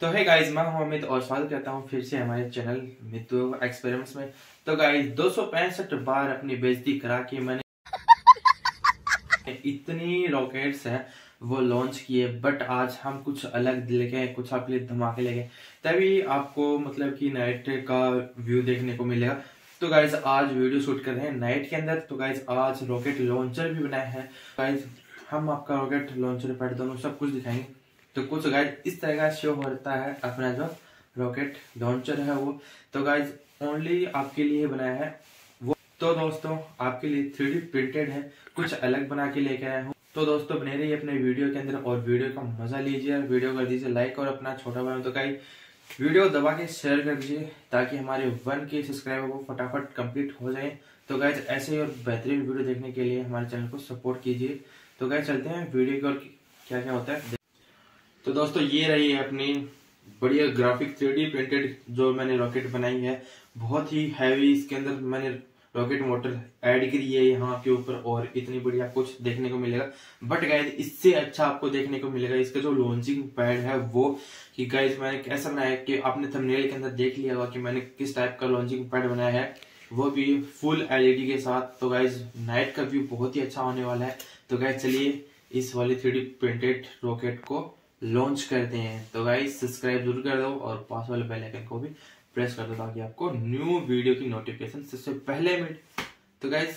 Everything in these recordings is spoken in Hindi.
तो है गाइज, मैं हूं अमित और स्वागत करता हूं फिर से हमारे चैनल मित्तु एक्सपेरिमेंट्स में। तो गाइज 265 बार अपनी बेइज्जती करा के मैंने इतनी रॉकेट्स हैं वो लॉन्च किए, बट आज हम कुछ अलग लेके आए, कुछ आपके लिए धमाके लेके, तभी आपको मतलब कि नाइट का व्यू देखने को मिलेगा। तो गाइज आज वीडियो शूट कर रहे हैं नाइट के अंदर। तो गाइज आज रॉकेट लॉन्चर भी बनाए हैं। गाइज हम आपका रॉकेट लॉन्चर पैड दोनों सब कुछ दिखाएंगे। तो कुछ गाइज इस तरह का शो होता है अपना जो रॉकेट लॉन्चर है वो। तो गाइज ओनली आपके लिए बनाया है वो। तो दोस्तों आपके लिए 3D प्रिंटेड है, कुछ अलग बना के लेके आया हूँ। तो दोस्तों बने रहिए अपने वीडियो के अंदर और वीडियो का मजा लीजिए। वीडियो कर दीजिए लाइक और अपना छोटा भाई तो गाइज वीडियो दबा के शेयर कर दीजिए ताकि हमारे 1K सब्सक्राइबर वो फटाफट कंप्लीट हो जाए। तो गाइज ऐसे ही और बेहतरीन वीडियो देखने के लिए हमारे चैनल को सपोर्ट कीजिए। तो गाइज चलते हैं वीडियो की और क्या क्या होता है। तो दोस्तों ये रही है अपनी बढ़िया ग्राफिक 3D प्रिंटेड जो मैंने रॉकेट बनाई है। बहुत ही हैवी इसके अंदर मैंने रॉकेट मोटर ऐड करी है यहाँ के ऊपर और इतनी बढ़िया कुछ देखने को मिलेगा। बट गाइज इससे अच्छा आपको देखने को मिलेगा इसका जो लॉन्चिंग पैड है वो, कि गाइज मैंने कैसा बनाया कि आपने थंबनेल के अंदर देख लिया होगा कि मैंने किस टाइप का लॉन्चिंग पैड बनाया है, वो भी फुल LED के साथ। तो गाइज नाइट का व्यू बहुत ही अच्छा होने वाला है। तो गाइज चलिए इस वाली 3D प्रिंटेड रॉकेट को लॉन्च करते हैं। तो गाइस सब्सक्राइब जरूर कर दो और पास वाले बेल आइकन को भी प्रेस कर दो ताकि आपको न्यू वीडियो की नोटिफिकेशन सबसे पहले मिले। तो गाइस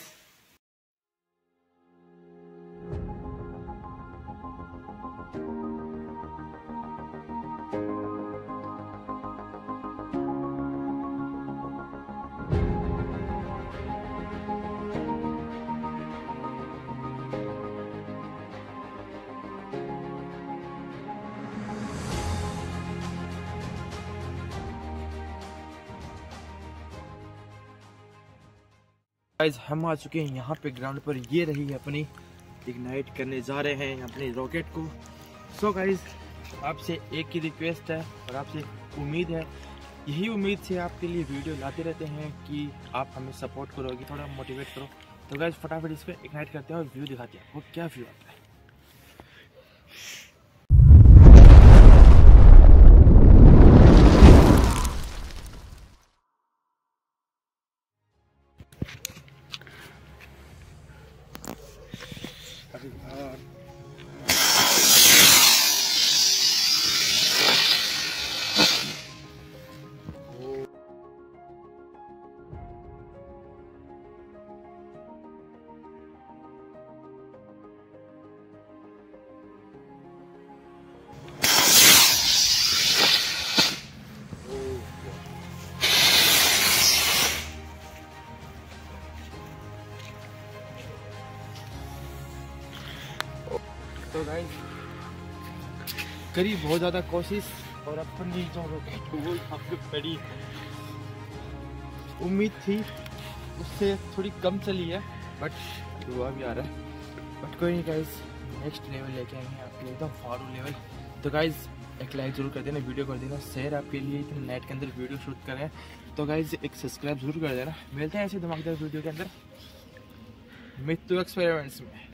गाइस हम आ चुके हैं यहाँ पे ग्राउंड पर। ये रही है अपनी इग्नाइट करने जा रहे हैं अपनी रॉकेट को। सो गाइस आपसे एक ही रिक्वेस्ट है और आपसे उम्मीद है, यही उम्मीद से आपके लिए वीडियो लाते रहते हैं कि आप हमें सपोर्ट करोगे, थोड़ा मोटिवेट करो। तो गाइस फटाफट इस पर इग्नाइट करते हैं और व्यू दिखाते हैं वो क्या व्यू आता है। तो गाइस करी बहुत ज्यादा कोशिश और अपनी जो रॉकेट वो काफी बड़ी उम्मीद थी उससे थोड़ी कम चली है, बट धुआं भी आ रहा है। बट कोई नहीं गाइस, नेक्स्ट लेवल लेके आएंगे आपके एकदम फारू लेवल। तो गाइस एक लाइक जरूर कर देना, वीडियो कर देना शेयर, आपके लिए नेट के अंदर वीडियो शूट कर रहे हैं। तो गाइस एक सब्सक्राइब जरूर कर देना। मिलते हैं ऐसे धमाकेदार वीडियो के अंदर मित्तु एक्सपेरिमेंट्स में।